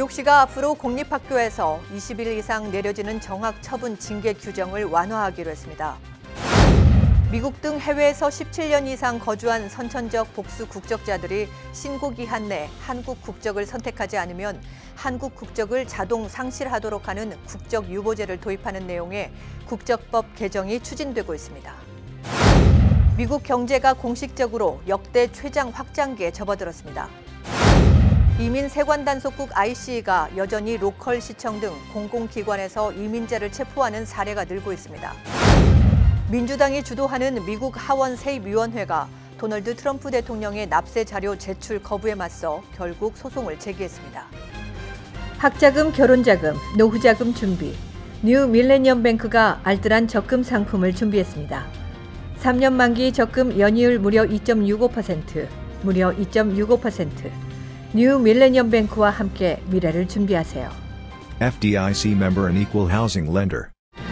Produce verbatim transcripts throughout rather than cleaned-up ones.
뉴욕시가 앞으로 공립학교에서 이십 일 이상 내려지는 정학 처분 징계 규정을 완화하기로 했습니다. 미국 등 해외에서 십칠 년 이상 거주한 선천적 복수 국적자들이 신고 기한 내 한국 국적을 선택하지 않으면 한국 국적을 자동 상실하도록 하는 국적 유보제를 도입하는 내용의 국적법 개정이 추진되고 있습니다. 미국 경제가 공식적으로 역대 최장 확장기에 접어들었습니다. 이민 세관 단속국 아이씨이가 여전히 로컬 시청 등 공공기관에서 이민자를 체포하는 사례가 늘고 있습니다. 민주당이 주도하는 미국 하원 세입위원회가 도널드 트럼프 대통령의 납세 자료 제출 거부에 맞서 결국 소송을 제기했습니다. 학자금, 결혼자금, 노후자금 준비, 뉴 밀레니엄 뱅크가 알뜰한 적금 상품을 준비했습니다. 삼 년 만기 적금 연이율 무려 이 점 육오 퍼센트, 무려 이 점 육오 퍼센트. 뉴 밀레니엄 뱅크와 함께 미래를 준비하세요. 에프디아이씨 member and equal housing lender.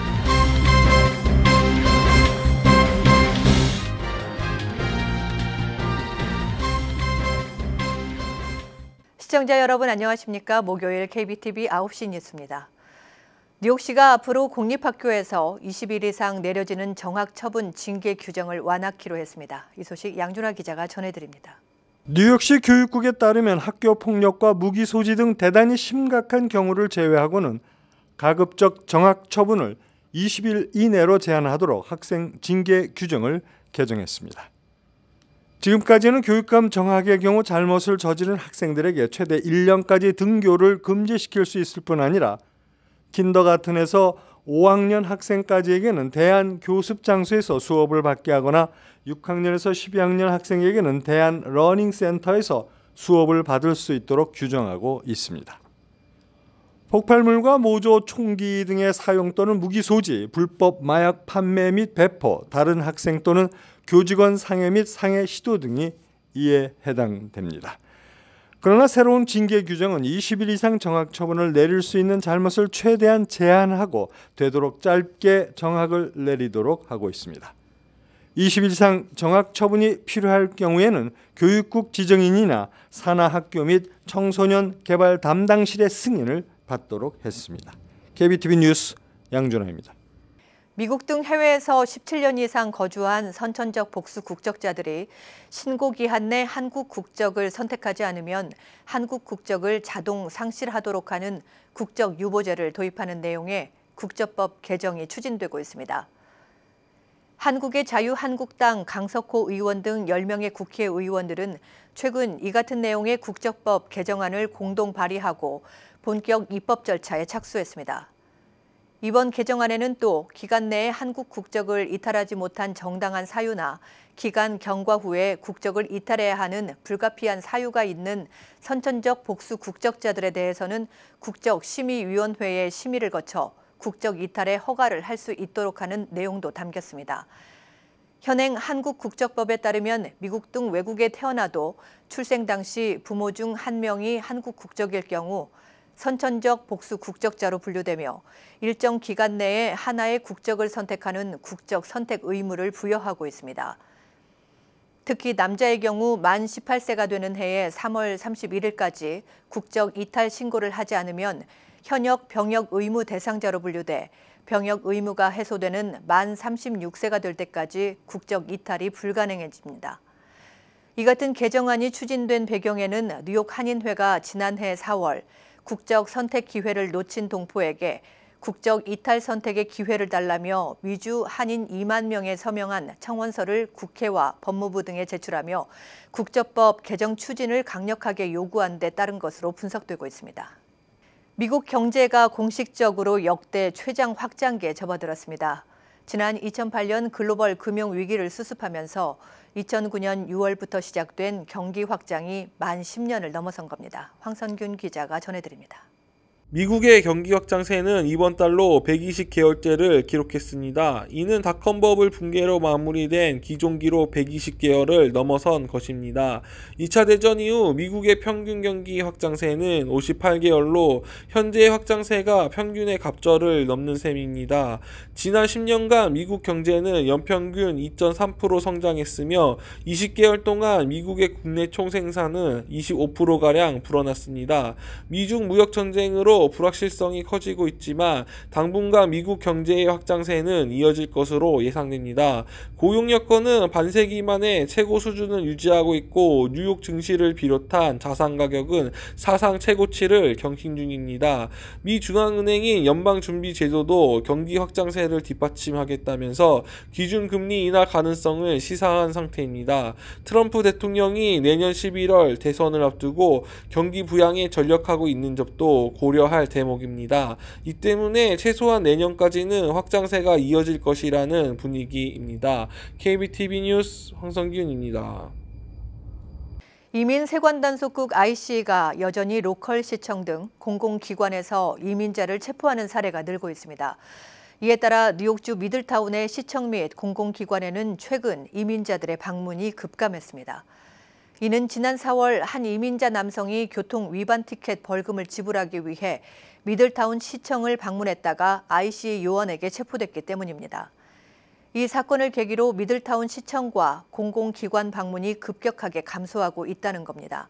시청자 여러분 안녕하십니까? 목요일 케이비티비 아홉 시 뉴스입니다. 뉴욕시가 앞으로 공립학교에서 이십 일 이상 내려지는 정학 처분 징계 규정을 완화키로 했습니다. 이 소식 양준하 기자가 전해드립니다. 뉴욕시 교육국에 따르면 학교 폭력과 무기 소지 등 대단히 심각한 경우를 제외하고는 가급적 정학 처분을 이십 일 이내로 제한하도록 학생 징계 규정을 개정했습니다. 지금까지는 교육감 정학의 경우 잘못을 저지른 학생들에게 최대 일 년까지 등교를 금지시킬 수 있을 뿐 아니라 킨더가튼에서 오 학년 학생까지에게는 대안 교습 장소에서 수업을 받게 하거나 육 학년에서 십이 학년 학생에게는 대안 러닝 센터에서 수업을 받을 수 있도록 규정하고 있습니다. 폭발물과 모조, 총기 등의 사용 또는 무기 소지, 불법 마약 판매 및 배포, 다른 학생 또는 교직원 상해 및 상해 시도 등이 이에 해당됩니다. 그러나 새로운 징계 규정은 이십 일 이상 정학 처분을 내릴 수 있는 잘못을 최대한 제한하고 되도록 짧게 정학을 내리도록 하고 있습니다. 이십 일 이상 정학 처분이 필요할 경우에는 교육국 지정인이나 산하학교 및 청소년 개발 담당실의 승인을 받도록 했습니다. 케이비티비 뉴스 양준하입니다. 미국 등 해외에서 십칠 년 이상 거주한 선천적 복수 국적자들이 신고 기한 내 한국 국적을 선택하지 않으면 한국 국적을 자동 상실하도록 하는 국적 유보제를 도입하는 내용의 국적법 개정이 추진되고 있습니다. 한국의 자유한국당 강석호 의원 등 열 명의 국회의원들은 최근 이 같은 내용의 국적법 개정안을 공동 발의하고 본격 입법 절차에 착수했습니다. 이번 개정안에는 또 기간 내에 한국 국적을 이탈하지 못한 정당한 사유나 기간 경과 후에 국적을 이탈해야 하는 불가피한 사유가 있는 선천적 복수 국적자들에 대해서는 국적심의위원회의 심의를 거쳐 국적 이탈의 허가를 할 수 있도록 하는 내용도 담겼습니다. 현행 한국 국적법에 따르면 미국 등 외국에 태어나도 출생 당시 부모 중 한 명이 한국 국적일 경우 선천적 복수 국적자로 분류되며 일정 기간 내에 하나의 국적을 선택하는 국적 선택 의무를 부여하고 있습니다. 특히 남자의 경우 만 십팔 세가 되는 해에 삼월 삼십일일까지 국적 이탈 신고를 하지 않으면 현역 병역 의무 대상자로 분류돼 병역 의무가 해소되는 만 삼십육 세가 될 때까지 국적 이탈이 불가능해집니다. 이 같은 개정안이 추진된 배경에는 뉴욕 한인회가 지난해 사월 국적 선택 기회를 놓친 동포에게 국적 이탈 선택의 기회를 달라며 미주 한인 이만 명에 서명한 청원서를 국회와 법무부 등에 제출하며 국적법 개정 추진을 강력하게 요구한 데 따른 것으로 분석되고 있습니다. 미국 경제가 공식적으로 역대 최장 확장기에 접어들었습니다. 지난 이천팔 년 글로벌 금융 위기를 수습하면서 이천구 년 유월부터 시작된 경기 확장이 만 십 년을 넘어선 겁니다. 황선균 기자가 전해드립니다. 미국의 경기 확장세는 이번 달로 백이십 개월째를 기록했습니다. 이는 닷컴버블 붕괴로 마무리된 기존 기록 백이십 개월을 넘어선 것입니다. 이 차 대전 이후 미국의 평균 경기 확장세는 오십팔 개월로 현재의 확장세가 평균의 갑절을 넘는 셈입니다. 지난 십 년간 미국 경제는 연평균 이 점 삼 퍼센트 성장했으며 이십 개월 동안 미국의 국내 총생산은 이십오 퍼센트가량 불어났습니다. 미중 무역전쟁으로 불확실성이 커지고 있지만 당분간 미국 경제의 확장세는 이어질 것으로 예상됩니다. 고용 여건은 반세기 만에 최고 수준을 유지하고 있고 뉴욕 증시를 비롯한 자산 가격은 사상 최고치를 경신 중입니다. 미 중앙은행인 연방준비제도도 경기 확장세를 뒷받침하겠다면서 기준금리 인하 가능성을 시사한 상태입니다. 트럼프 대통령이 내년 십일월 대선을 앞두고 경기 부양에 전력하고 있는 점도 고려할 대목입니다. 이 때문에 최소한 내년까지는 확장세가 이어질 것이라는 분위기입니다. 케이비티비 뉴스 황성균입니다. 이민 세관단속국 아이씨가 여전히 로컬 시청 등 공공기관에서 이민자를 체포하는 사례가 늘고 있습니다. 이에 따라 뉴욕주 미들타운의 시청 및 공공기관에는 최근 이민자들의 방문이 급감했습니다. 이는 지난 사월 한 이민자 남성이 교통 위반 티켓 벌금을 지불하기 위해 미들타운 시청을 방문했다가 아이씨 요원에게 체포됐기 때문입니다. 이 사건을 계기로 미들타운 시청과 공공기관 방문이 급격하게 감소하고 있다는 겁니다.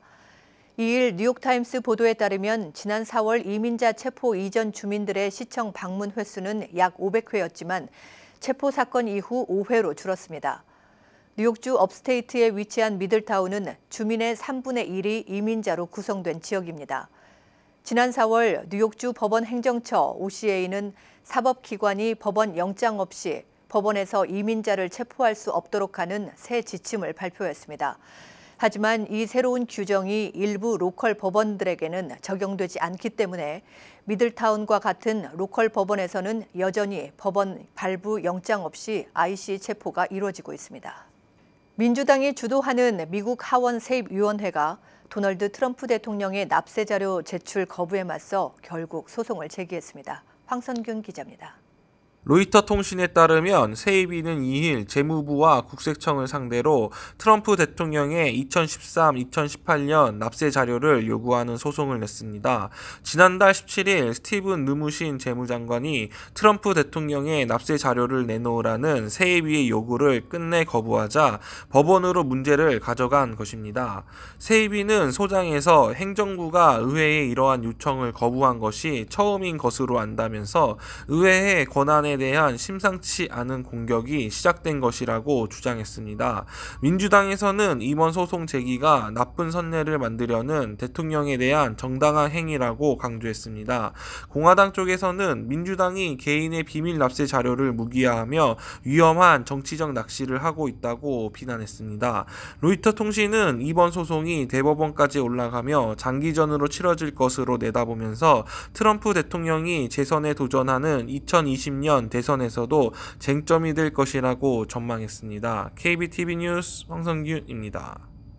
이일 뉴욕타임스 보도에 따르면 지난 사월 이민자 체포 이전 주민들의 시청 방문 횟수는 약 오백 회였지만 체포 사건 이후 오 회로 줄었습니다. 뉴욕주 업스테이트에 위치한 미들타운은 주민의 삼분의 일이 이민자로 구성된 지역입니다. 지난 사월 뉴욕주 법원 행정처 오씨에이는 사법기관이 법원 영장 없이 법원에서 이민자를 체포할 수 없도록 하는 새 지침을 발표했습니다. 하지만 이 새로운 규정이 일부 로컬 법원들에게는 적용되지 않기 때문에 미들타운과 같은 로컬 법원에서는 여전히 법원 발부 영장 없이 아이씨 체포가 이루어지고 있습니다. 민주당이 주도하는 미국 하원 세입위원회가 도널드 트럼프 대통령의 납세 자료 제출 거부에 맞서 결국 소송을 제기했습니다. 황선균 기자입니다. 로이터 통신에 따르면 세이비는 이일 재무부와 국세청을 상대로 트럼프 대통령의 이천십삼 이천십팔 년 납세 자료를 요구하는 소송을 냈습니다. 지난달 십칠일 스티븐 느무신 재무장관이 트럼프 대통령의 납세 자료를 내놓으라는 세이비의 요구를 끝내 거부하자 법원으로 문제를 가져간 것입니다. 세이비는 소장에서 행정부가 의회의 이러한 요청을 거부한 것이 처음인 것으로 안다면서 의회의 권한에 대한 심상치 않은 공격이 시작된 것이라고 주장했습니다. 민주당에서는 이번 소송 제기가 나쁜 선례를 만들려는 대통령에 대한 정당한 행위라고 강조했습니다. 공화당 쪽에서는 민주당이 개인의 비밀 납세 자료를 무기화하며 위험한 정치적 낚시를 하고 있다고 비난했습니다. 로이터 통신은 이번 소송이 대법원까지 올라가며 장기전으로 치러질 것으로 내다보면서 트럼프 대통령이 재선에 도전하는 이천이십 년 대선에서도 쟁점이 될 것이라고 전망했습니다. 케이비티비 뉴스 황성균입니다.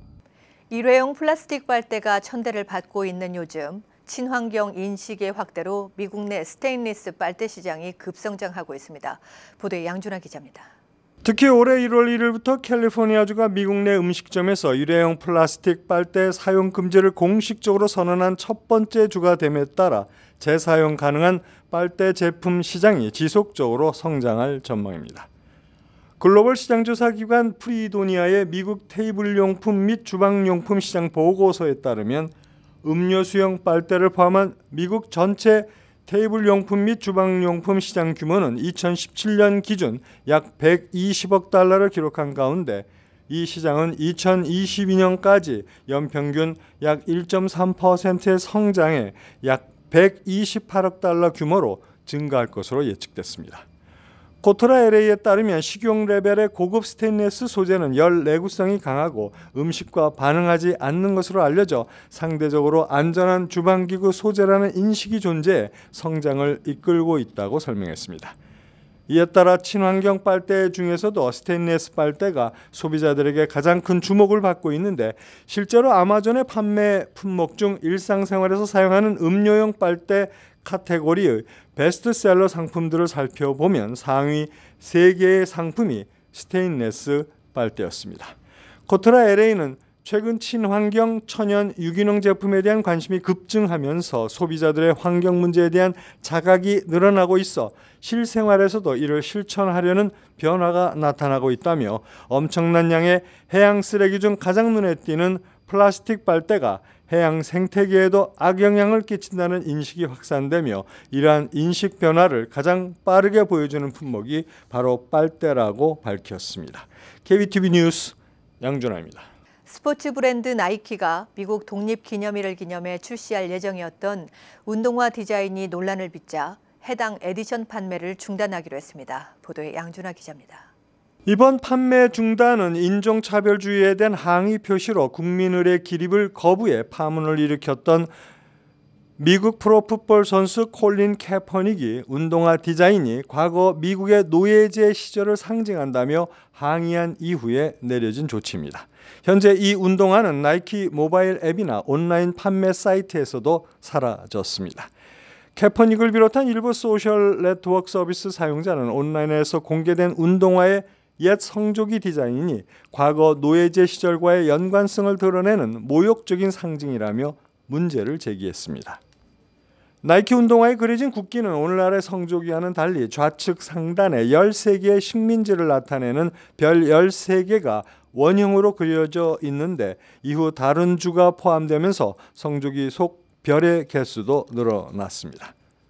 일회용 플라스틱 빨대가 천대를 받고 있는 요즘 친환경 인식의 확대로 미국 내 스테인리스 빨대 시장이 급성장하고 있습니다. 보도에 양준하 기자입니다. 특히 올해 일월 일일부터 캘리포니아주가 미국 내 음식점에서 일회용 플라스틱 빨대 사용 금지를 공식적으로 선언한 첫 번째 주가 됨에 따라 재사용 가능한 빨대 제품 시장이 지속적으로 성장할 전망입니다. 글로벌 시장조사기관 프리도니아의 미국 테이블용품 및 주방용품 시장 보고서에 따르면 음료수용 빨대를 포함한 미국 전체 테이블용품 및 주방용품 시장 규모는 이천십칠 년 기준 약 백이십억 달러를 기록한 가운데 이 시장은 이천이십이 년까지 연평균 약 일 점 삼 퍼센트의 성장에 약 백이십팔억 달러 규모로 증가할 것으로 예측됐습니다. 코토라 엘에이에 따르면 식용 레벨의 고급 스테인리스 소재는 열 내구성이 강하고 음식과 반응하지 않는 것으로 알려져 상대적으로 안전한 주방기구 소재라는 인식이 존재해 성장을 이끌고 있다고 설명했습니다. 이에 따라 친환경 빨대 중에서도 스테인리스 빨대가 소비자들에게 가장 큰 주목을 받고 있는데 실제로 아마존의 판매 품목 중 일상생활에서 사용하는 음료용 빨대 카테고리의 베스트셀러 상품들을 살펴보면 상위 세 개의 상품이 스테인리스 빨대였습니다. 코트라 엘에이는 최근 친환경, 천연, 유기농 제품에 대한 관심이 급증하면서 소비자들의 환경 문제에 대한 자각이 늘어나고 있어 실생활에서도 이를 실천하려는 변화가 나타나고 있다며 엄청난 양의 해양 쓰레기 중 가장 눈에 띄는 플라스틱 빨대가 해양 생태계에도 악영향을 끼친다는 인식이 확산되며 이러한 인식 변화를 가장 빠르게 보여주는 품목이 바로 빨대라고 밝혔습니다. 케이비티비 뉴스 양준하입니다. 스포츠 브랜드 나이키가 미국 독립기념일을 기념해 출시할 예정이었던 운동화 디자인이 논란을 빚자 해당 에디션 판매를 중단하기로 했습니다. 보도에 양준하 기자입니다. 이번 판매 중단은 인종차별주의에 대한 항의 표시로 국민의례 기립을 거부해 파문을 일으켰던 미국 프로풋볼 선수 콜린 캐퍼닉이 운동화 디자인이 과거 미국의 노예제 시절을 상징한다며 항의한 이후에 내려진 조치입니다. 현재 이 운동화는 나이키 모바일 앱이나 온라인 판매 사이트에서도 사라졌습니다. 캐퍼닉을 비롯한 일부 소셜 네트워크 서비스 사용자는 온라인에서 공개된 운동화의 옛 성조기 디자인이 과거 노예제 시절과의 연관성을 드러내는 모욕적인 상징이라며 문제를 제기했습니다. 나이키 운동화에 그려진 국기는 오늘날의 성조기와는 달리 좌측 상단에 열세 개의 식민지를 나타내는 별 열세 개가 원형으로 그려져 있는데 이후 다른 주가 포함되면서 성조기 속 별의 개수도 늘어났습니다.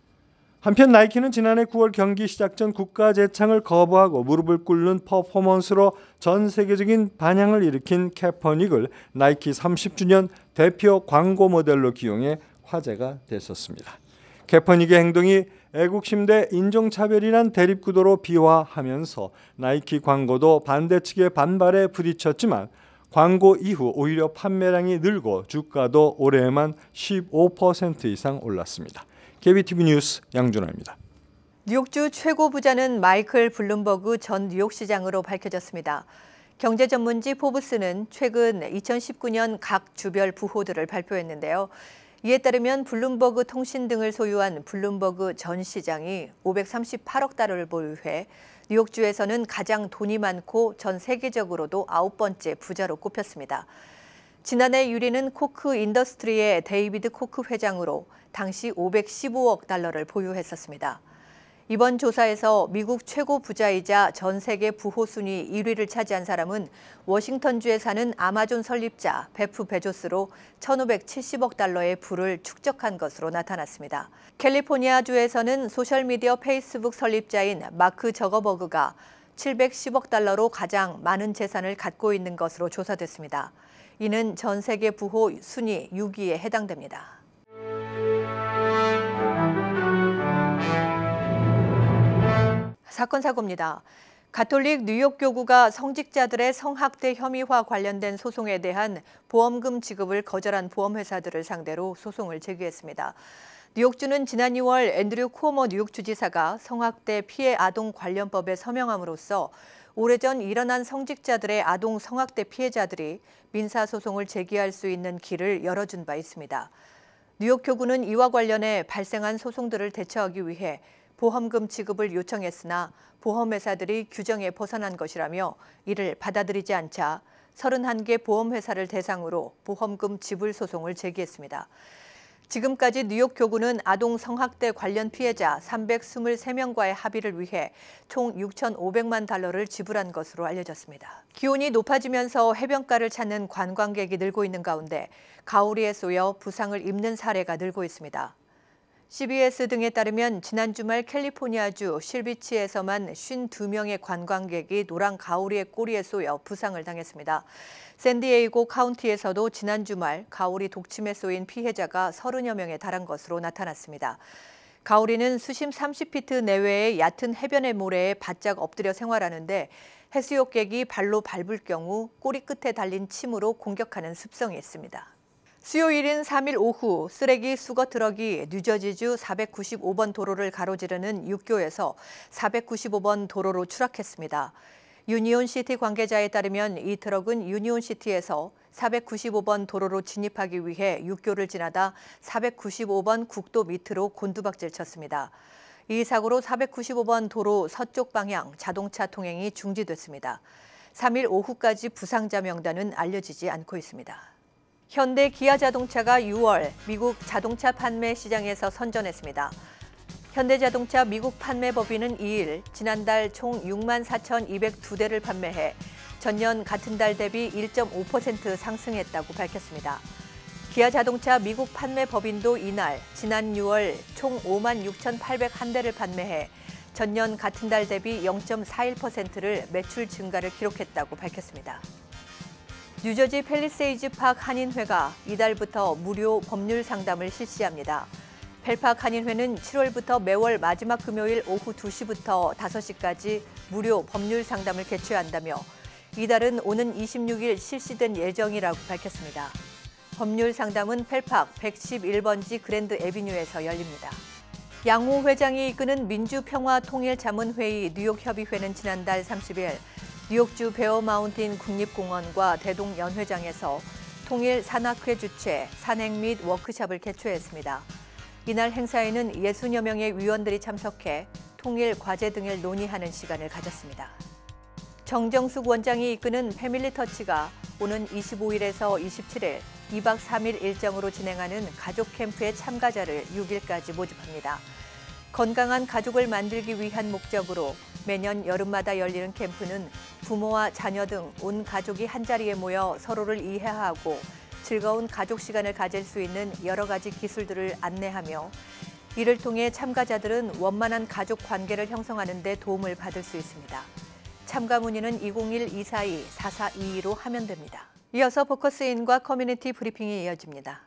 한편 나이키는 지난해 구월 경기 시작 전 국가 재창을 거부하고 무릎을 꿇는 퍼포먼스로 전 세계적인 반향을 일으킨 캐퍼닉을 나이키 삼십 주년 대표 광고 모델로 기용해 화제가 됐었습니다. 캐퍼닉의 행동이 애국심 대 인종차별이란 대립구도로 비화하면서 나이키 광고도 반대 측의 반발에 부딪혔지만 광고 이후 오히려 판매량이 늘고 주가도 올해에만 십오 퍼센트 이상 올랐습니다. 케이비티비 뉴스 양준하입니다. 뉴욕주 최고 부자는 마이클 블룸버그 전 뉴욕시장으로 밝혀졌습니다. 경제 전문지 포브스는 최근 이천십구 년 각 주별 부호들을 발표했는데요. 이에 따르면 블룸버그 통신 등을 소유한 블룸버그 전 시장이 오백삼십팔억 달러를 보유해 뉴욕주에서는 가장 돈이 많고 전 세계적으로도 아홉 번째 부자로 꼽혔습니다. 지난해 유 리는 코크 인더스트리의 데이비드 코크 회장으로 당시 오백십오억 달러를 보유했었습니다. 이번 조사에서 미국 최고 부자이자 전 세계 부호 순위 일 위를 차지한 사람은 워싱턴주에 사는 아마존 설립자 베프 베조스로 천오백칠십억 달러의 부를 축적한 것으로 나타났습니다. 캘리포니아주에서는 소셜미디어 페이스북 설립자인 마크 저거버그가 칠백십억 달러로 가장 많은 재산을 갖고 있는 것으로 조사됐습니다. 이는 전 세계 부호 순위 육 위에 해당됩니다. 사건 사고입니다. 가톨릭 뉴욕 교구가 성직자들의 성학대 혐의와 관련된 소송에 대한 보험금 지급을 거절한 보험회사들을 상대로 소송을 제기했습니다. 뉴욕주는 지난 유월 앤드류 쿠오모 뉴욕주지사가 성학대 피해 아동 관련법에 서명함으로써 오래전 일어난 성직자들의 아동 성학대 피해자들이 민사소송을 제기할 수 있는 길을 열어준 바 있습니다. 뉴욕 교구는 이와 관련해 발생한 소송들을 대처하기 위해 보험금 지급을 요청했으나 보험회사들이 규정에 벗어난 것이라며 이를 받아들이지 않자 서른한 개 보험회사를 대상으로 보험금 지불 소송을 제기했습니다. 지금까지 뉴욕 교구는 아동 성학대 관련 피해자 삼백이십삼 명과의 합의를 위해 총 육천오백만 달러를 지불한 것으로 알려졌습니다. 기온이 높아지면서 해변가를 찾는 관광객이 늘고 있는 가운데 가오리에 쏘여 부상을 입는 사례가 늘고 있습니다. 씨비에스 등에 따르면 지난 주말 캘리포니아주 실비치에서만 오십이 명의 관광객이 노랑 가오리의 꼬리에 쏘여 부상을 당했습니다. 샌디에이고 카운티에서도 지난 주말 가오리 독침에 쏘인 피해자가 서른여 명에 달한 것으로 나타났습니다. 가오리는 수심 삼십 피트 내외의 얕은 해변의 모래에 바짝 엎드려 생활하는데 해수욕객이 발로 밟을 경우 꼬리 끝에 달린 침으로 공격하는 습성이 있습니다. 수요일인 삼 일 오후 쓰레기 수거 트럭이 뉴저지주 사백구십오 번 도로를 가로지르는 육교에서 사백구십오 번 도로로 추락했습니다. 유니온시티 관계자에 따르면 이 트럭은 유니온시티에서 사백구십오 번 도로로 진입하기 위해 육교를 지나다 사백구십오 번 국도 밑으로 곤두박질 쳤습니다. 이 사고로 사백구십오 번 도로 서쪽 방향 자동차 통행이 중지됐습니다. 삼 일 오후까지 부상자 명단은 알려지지 않고 있습니다. 현대 기아 자동차가 유월 미국 자동차 판매 시장에서 선전했습니다. 현대자동차 미국 판매 법인은 이 일 지난달 총 육만 사천이백이 대를 판매해 전년 같은 달 대비 일 점 오 퍼센트 상승했다고 밝혔습니다. 기아 자동차 미국 판매 법인도 이날 지난 유월 총 오만 육천팔백일 대를 판매해 전년 같은 달 대비 영 점 사일 퍼센트를 매출 증가를 기록했다고 밝혔습니다. 뉴저지 팰리세이즈 팍 한인회가 이달부터 무료 법률 상담을 실시합니다. 펠팍 한인회는 칠월부터 매월 마지막 금요일 오후 두 시부터 다섯 시까지 무료 법률 상담을 개최한다며 이달은 오는 이십육 일 실시된 예정이라고 밝혔습니다. 법률 상담은 펠팍 백십일 번지 그랜드 애비뉴에서 열립니다. 양호 회장이 이끄는 민주평화통일자문회의 뉴욕협의회는 지난달 삼십 일 뉴욕주 베어 마운틴 국립공원과 대동연회장에서 통일 산악회 주최 산행 및 워크숍을 개최했습니다. 이날 행사에는 예순여 명의 위원들이 참석해 통일 과제 등을 논의하는 시간을 가졌습니다. 정정숙 원장이 이끄는 패밀리터치가 오는 이십오 일에서 이십칠 일 이 박 삼 일 일정으로 진행하는 가족 캠프의 참가자를 육 일까지 모집합니다. 건강한 가족을 만들기 위한 목적으로 매년 여름마다 열리는 캠프는 부모와 자녀 등 온 가족이 한자리에 모여 서로를 이해하고 즐거운 가족 시간을 가질 수 있는 여러 가지 기술들을 안내하며 이를 통해 참가자들은 원만한 가족 관계를 형성하는 데 도움을 받을 수 있습니다. 참가 문의는 이공일 이사이 사사이이로 하면 됩니다. 이어서 포커스인과 커뮤니티 브리핑이 이어집니다.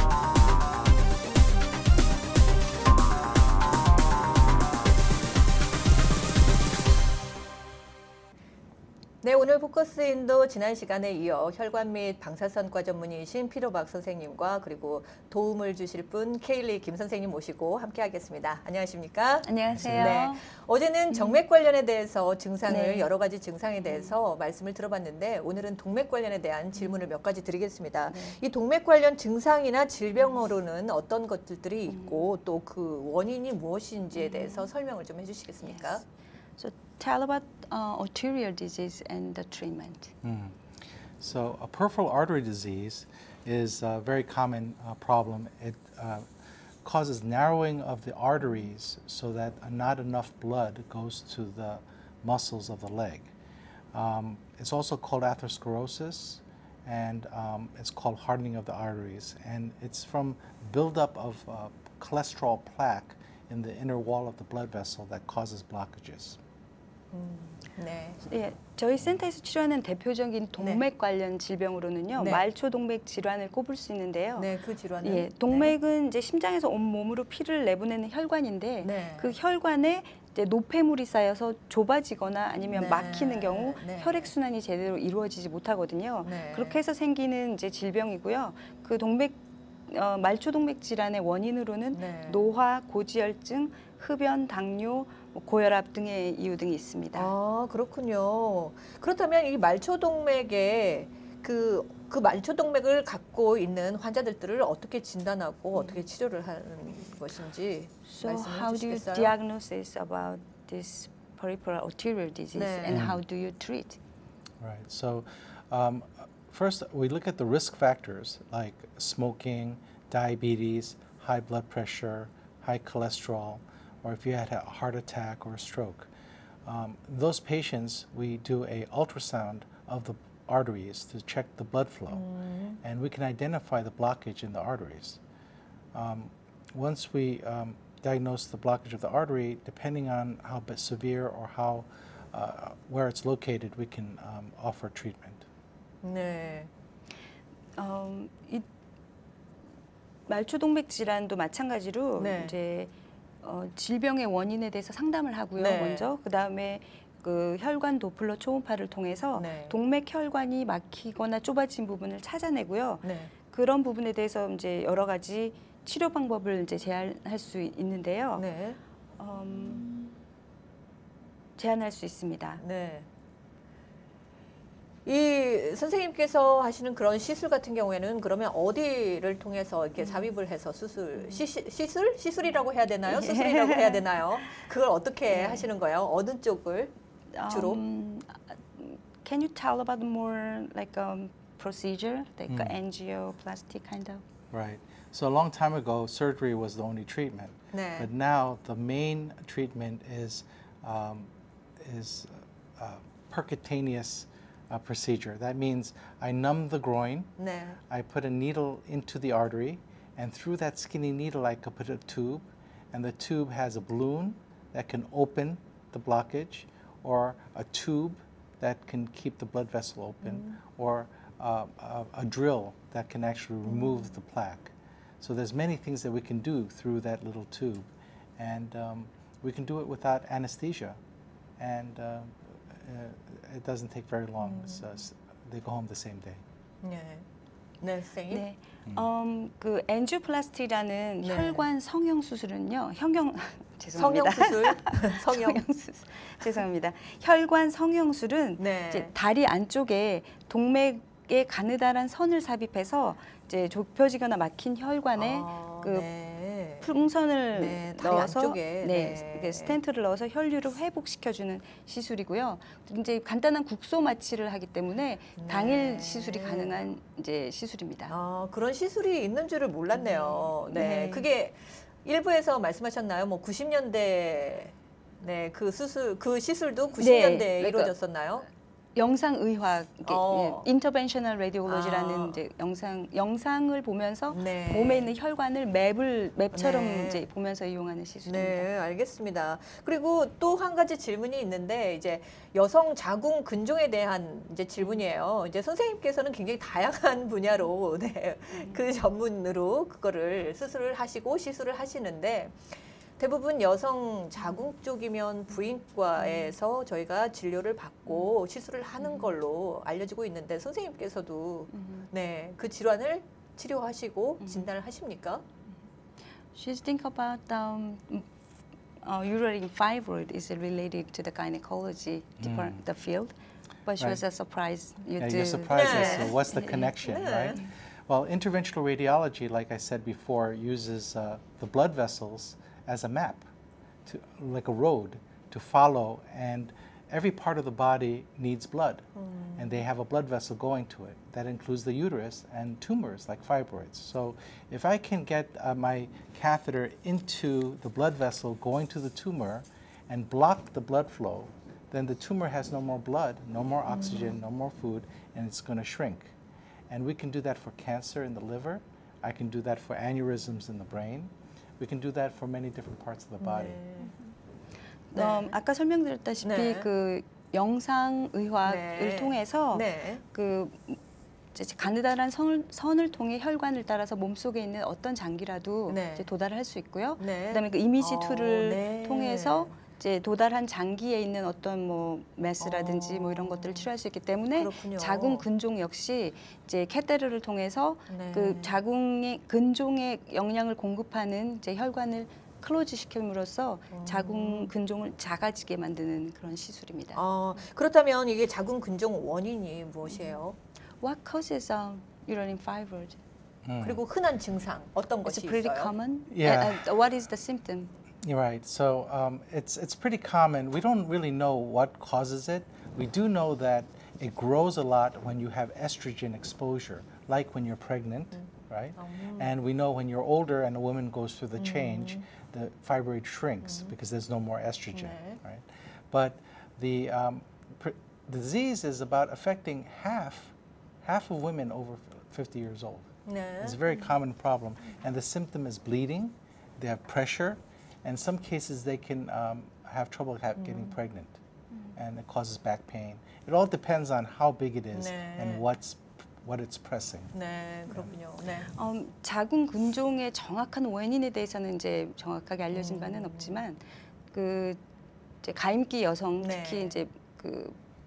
네, 오늘 포커스인도 지난 시간에 이어 혈관 및 방사선과 전문의이신 피로박 선생님과 그리고 도움을 주실 분 케일리 김 선생님 모시고 함께하겠습니다. 안녕하십니까? 안녕하세요. 네, 어제는 정맥 관련에 대해서 증상을 네. 여러 가지 증상에 대해서 말씀을 들어봤는데 오늘은 동맥 관련에 대한 질문을 몇 가지 드리겠습니다. 네. 이 동맥 관련 증상이나 질병으로는 어떤 것들이 있고 또 그 원인이 무엇인지에 대해서 설명을 좀 해주시겠습니까? Yes. So tell about uh, arterial disease and the treatment. Mm. So a peripheral artery disease is a very common uh, problem. It uh, causes narrowing of the arteries so that not enough blood goes to the muscles of the leg. Um, it's also called atherosclerosis, and um, it's called hardening of the arteries. And it's from buildup of uh, cholesterol plaque in the inner wall of the blood vessel that causes blockages. 네. 예, 저희 센터에서 치료하는 대표적인 동맥 관련 질병으로는요, 네. 말초동맥 질환을 꼽을 수 있는데요. 네, 그 질환은 예, 동맥은 이제 심장에서 온 몸으로 피를 내보내는 혈관인데 네. 그 혈관에 이제 노폐물이 쌓여서 좁아지거나 아니면 네. 막히는 경우 네. 혈액 순환이 제대로 이루어지지 못하거든요. 네. 그렇게 해서 생기는 이제 질병이고요. 그 동맥 어, 말초동맥 질환의 원인으로는 네. 노화, 고지혈증, 흡연, 당뇨, 뭐 고혈압 등의 이유 등이 있습니다. 아, 그렇군요. 그렇다면 이 말초동맥에 그, 그 말초동맥을 갖고 있는 환자들을 어떻게 진단하고 어떻게 치료를 하는 것인지 So 말씀해 how do you 주시겠어요? diagnose about this peripheral arterial disease 네. and how do you treat? Right. So um, first we look at the risk factors like smoking, diabetes, high blood pressure, high cholesterol, or if you had a heart attack or a stroke. Um, those patients, we do a ultrasound of the arteries to check the blood flow, and we can identify the blockage in the arteries. Um, once we um, diagnose the blockage of the artery, depending on how b- severe or how uh, where it's located, we can um, offer treatment. 네. 어, 이 말초동맥 질환도 마찬가지로 네. 이제 어, 질병의 원인에 대해서 상담을 하고요. 네. 먼저 그 다음에 그 혈관 도플러 초음파를 통해서 네. 동맥 혈관이 막히거나 좁아진 부분을 찾아내고요. 네. 그런 부분에 대해서 이제 여러 가지 치료 방법을 이제 제안할 수 있는데요. 네. 음, 제안할 수 있습니다. 네. 이 선생님께서 하시는 그런 시술 같은 경우에는 그러면 어디를 통해서 이렇게 삽입을 해서 수술, 시, 시, 시술? 시술이라고 해야 되나요? 수술이라고 해야 되나요? 그걸 어떻게 네. 하시는 거예요? 어느 쪽을 주로? Um, can you tell about more like a procedure, like Mm. a angioplasty kind of? Right. So a long time ago, surgery was the only treatment. 네. But now the main treatment is um, is uh, percutaneous uh, procedure. That means I numb the groin, 네. I put a needle into the artery, and through that skinny needle I could put a tube, and the tube has a balloon that can open the blockage, or a tube that can keep the blood vessel open, or uh, a, a drill that can actually remove the plaque. So there's many things that we can do through that little tube, and um, we can do it without anesthesia, and uh, uh, it doesn't take very long. It's, uh, s- they go home the same day. 네. 네, 선생님. 네. 음, 그 엔지오플라스티라는 네. 혈관 성형 수술은요. 형형 죄송합니다. 성형 수술. 성형. 수술. 죄송합니다. 혈관 성형술은 네. 이제 다리 안쪽에 동맥에 가느다란 선을 삽입해서 이제 좁혀지거나 막힌 혈관에 아, 그 네. 풍선을 네, 다리 넣어서 안쪽에, 네, 네. 그 스텐트를 넣어서 혈류를 회복시켜주는 시술이고요. 이제 간단한 국소 마취를 하기 때문에 네. 당일 시술이 가능한 이제 시술입니다. 아, 그런 시술이 있는 줄을 몰랐네요. 네. 네. 그게 일부에서 말씀하셨나요? 뭐 구십 년대 네, 그 수술 그 시술도 구십 년대에 그러니까 이루어졌었나요? 영상 의학, 어. 인터벤셔널 레디올로지라는 아. 이제 영상 영상을 보면서 네. 몸에 있는 혈관을 맵을 맵처럼 네. 이제 보면서 이용하는 시술입니다. 네, 알겠습니다. 그리고 또 한 가지 질문이 있는데 이제 여성 자궁 근종에 대한 이제 질문이에요. 이제 선생님께서는 굉장히 다양한 분야로 네, 그 전문으로 그거를 수술을 하시고 시술을 하시는데 대부분 여성 자궁 쪽이면 부인과에서 저희가 진료를 받고 시술을 하는 걸로 알려지고 있는데 선생님께서도 음. 네, 그 질환을 치료하시고 진단을 하십니까? She's think about um, uh, uterine fibroid is related to the gynecology depart- the field, but she Right. was uh, surprised you Yeah, do. you're surprised as Yeah. to what's the connection, Yeah. right? Well, interventional radiology, like I said before, uses uh, the blood vessels as a map, to, like a road to follow, and every part of the body needs blood, and they have a blood vessel going to it. That includes the uterus and tumors like fibroids. So if I can get uh, my catheter into the blood vessel going to the tumor and block the blood flow, then the tumor has no more blood, no more oxygen, no more food, and it's going to shrink. And we can do that for cancer in the liver. I can do that for aneurysms in the brain. We can do that for many different parts of the body. 네. 음, 아까 설명드렸다시피 네. 그 영상 의학을 네. 통해서 네. 그 이제 가느다란 선을, 선을 통해 혈관을 따라서 몸속에 있는 어떤 장기라도 네. 이제 도달을 할 수 있고요. 네. 그다음에 그 이미지 어, 툴을 네. 통해서 이제 도달한 장기에 있는 어떤 뭐 메스라든지 어. 뭐 이런 것들을 치료할 수 있기 때문에 그렇군요. 자궁 근종 역시 이제 캐테르를 통해서 네. 그 자궁의 근종에 영양을 공급하는 이제 혈관을 클로즈 시킴으로써 음. 자궁 근종을 작아지게 만드는 그런 시술입니다. 어, 그렇다면 이게 자궁 근종 원인이 무엇이에요? What causes um, uterine fibroid? Mm. 그리고 흔한 증상 어떤 It's 것이 pretty 있어요? common. Yeah. Uh, uh, what is the symptom? You're right. So um, it's it's pretty common. We don't really know what causes it. We do know that it grows a lot when you have estrogen exposure, like when you're pregnant, right? And we know when you're older and a woman goes through the change, the fibroid shrinks because there's no more estrogen, 네. right? But the um, pr- the disease is about affecting half half of women over fifty years old. 네. It's a very common problem, and the symptom is bleeding. They have pressure. In some cases, they can um, have trouble ha- getting pregnant, and it causes back pain. It all depends on how big it is 네. and what's what it's pressing. 네, 그렇군요. 네. 음, 자궁 근종의 정확한 원인에 대해서는 이제 정확하게 알려진 음. 바는 없지만 그 이제 가임기 여성 네. 특히 이제 그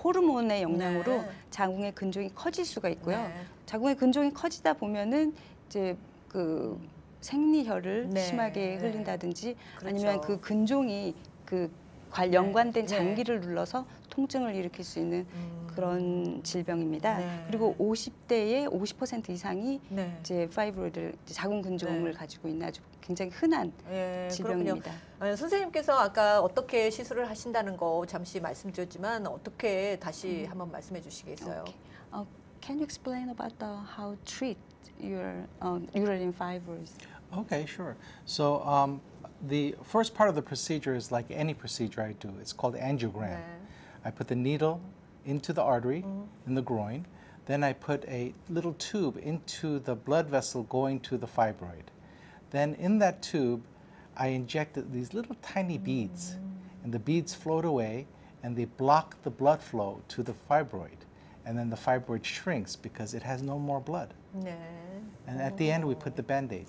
호르몬의 영향으로 네. 자궁의 근종이 커질 수가 있고요. 네. 자궁의 근종이 커지다 보면은 이제 그 생리혈을 네. 심하게 네. 흘린다든지 그렇죠. 아니면 그 근종이 그 관- 연관된 네. 장기를 눌러서 통증을 일으킬 수 있는 음. 그런 질병입니다. 네. 그리고 오십 대의 오십 퍼센트 이상이 네. 이제 파이브로이드 자궁 근종을 네. 가지고 있는 아주 굉장히 흔한 예, 질병입니다. 그렇군요. 아, 선생님께서 아까 어떻게 시술을 하신다는 거 잠시 말씀드렸지만 어떻게 다시 한번 말씀해 주시겠어요? Okay. Uh, can you explain about the, how treat your uh, uterine fibroids? Okay, sure. So um, the first part of the procedure is like any procedure I do. It's called angiogram. 네. I put the needle into the artery in the groin. Then I put a little tube into the blood vessel going to the fibroid. Then in that tube, I injected these little tiny beads. And the beads float away and they block the blood flow to the fibroid. And then the fibroid shrinks because it has no more blood. 네. And at the end, we put the Band-Aid.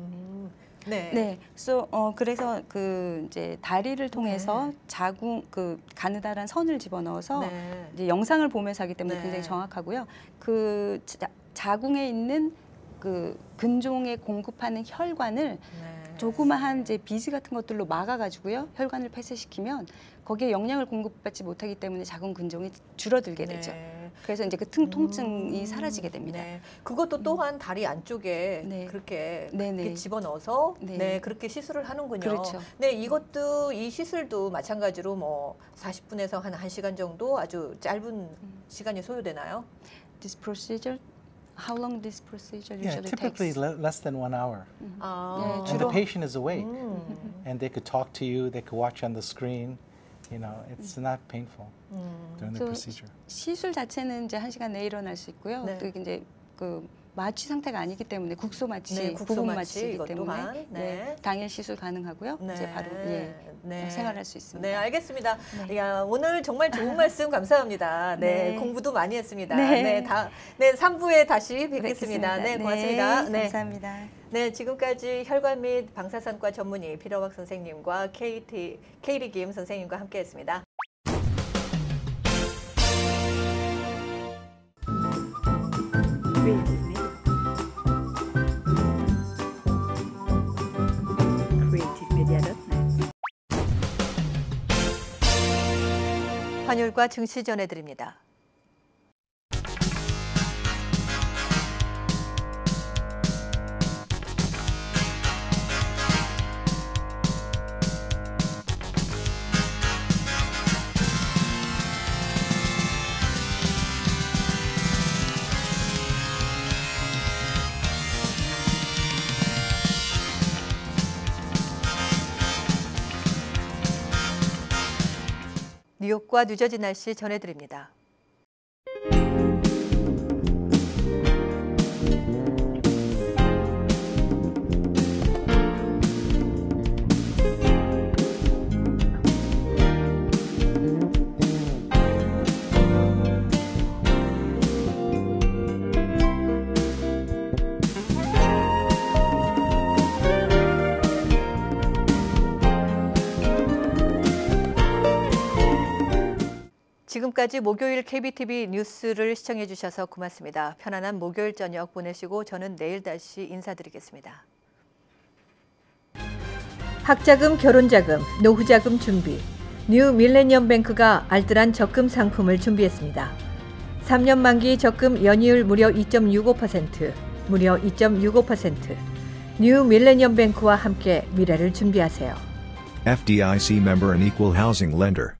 네. 네, so, 어, 그래서 그 이제 다리를 통해서 네. 자궁 그 가느다란 선을 집어넣어서 네. 이제 영상을 보면서 하기 때문에 네. 굉장히 정확하고요. 그 자, 자궁에 있는 그 근종에 공급하는 혈관을 네. 조그마한 이제 비즈 같은 것들로 막아가지고요, 혈관을 폐쇄시키면 거기에 영양을 공급받지 못하기 때문에 자궁 근종이 줄어들게 되죠. 네. 그래서 이제 그 통, 통증이 음, 사라지게 됩니다. 네. 그것도 또한 다리 안쪽에 네. 그렇게, 네, 네. 그렇게 집어넣어서 네. 네. 그렇게 시술을 하는군요. 그렇죠. 네, 이것도 이 시술도 마찬가지로 뭐 사십 분에서 한 한 시간 정도 아주 짧은 시간이 소요되나요? This procedure, how long this procedure Yeah, usually typically takes? le- less than one hour. 아. 네, And 주로- the patient is awake. 음. And they could talk to you, they could watch on the screen. You know, it's not painful during the So procedure. 시술 자체는 이제 한 시간 내에 일어날 수 있고요. 네. 또 이제 그 마취 상태가 아니기 때문에 국소 마취, 네, 국소 부분 마취 마취이기 이것 때문에 또한, 네. 네, 당일 시술 가능하고요. 네. 이제 바로 예, 네. 생활할 수 있습니다. 네, 알겠습니다. 네. 야, 오늘 정말 좋은 말씀 감사합니다. 네, 네. 공부도 많이 했습니다. 네. 네, 다, 네, 삼 부에 다시 뵙겠습니다. 네, 뵙겠습니다. 고맙습니다. 네, 네. 감사합니다. 네, 지금까지 혈관 및 방사선과 전문의 피러박 선생님과 케이티, 케이리 김 선생님과 함께했습니다. 환율과 증시 전해드립니다. 뉴욕과 뉴저지 날씨 전해드립니다. 지금까지 목요일 케이비티비 뉴스를 시청해 주셔서 고맙습니다. 편안한 목요일 저녁 보내시고 저는 내일 다시 인사드리겠습니다. 학자금, 결혼자금, 노후자금 준비. 뉴 밀레니엄 뱅크가 알뜰한 적금 상품을 준비했습니다. 삼 년 만기 적금 연이율 무려 이 점 육오 퍼센트, 무려 이 점 육오 퍼센트. 뉴 밀레니엄 뱅크와 함께 미래를 준비하세요. F D I C member and equal housing lender.